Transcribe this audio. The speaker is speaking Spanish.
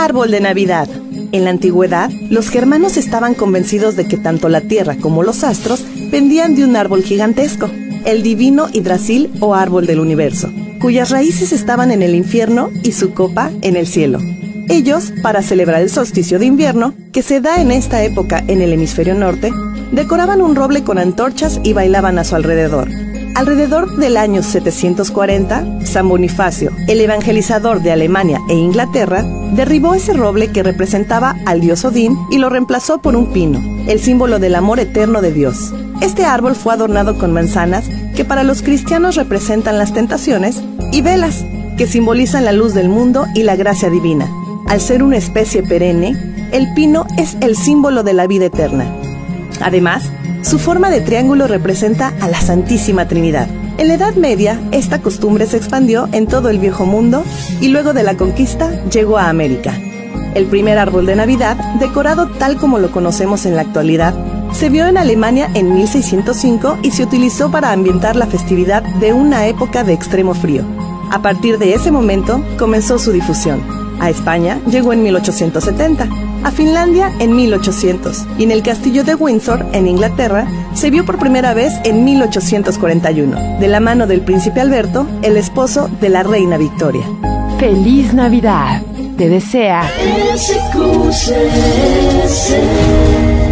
árbol de Navidad. En la antigüedad, los germanos estaban convencidos de que tanto la tierra como los astros pendían de un árbol gigantesco, el divino Yggdrasil o árbol del universo, cuyas raíces estaban en el infierno y su copa en el cielo. Ellos, para celebrar el solsticio de invierno, que se da en esta época en el hemisferio norte, decoraban un roble con antorchas y bailaban a su alrededor. Alrededor del año 740, San Bonifacio, el evangelizador de Alemania e Inglaterra, derribó ese roble que representaba al dios Odín y lo reemplazó por un pino, el símbolo del amor eterno de Dios. Este árbol fue adornado con manzanas, que para los cristianos representan las tentaciones, y velas, que simbolizan la luz del mundo y la gracia divina. Al ser una especie perenne, el pino es el símbolo de la vida eterna. Además, su forma de triángulo representa a la Santísima Trinidad. En la Edad Media, esta costumbre se expandió en todo el Viejo Mundo y luego de la conquista llegó a América. El primer árbol de Navidad, decorado tal como lo conocemos en la actualidad, se vio en Alemania en 1605 y se utilizó para ambientar la festividad de una época de extremo frío. A partir de ese momento comenzó su difusión. A España llegó en 1870, a Finlandia en 1800 y en el castillo de Windsor, en Inglaterra, se vio por primera vez en 1841, de la mano del príncipe Alberto, el esposo de la reina Victoria. ¡Feliz Navidad! Te desea... SQCC.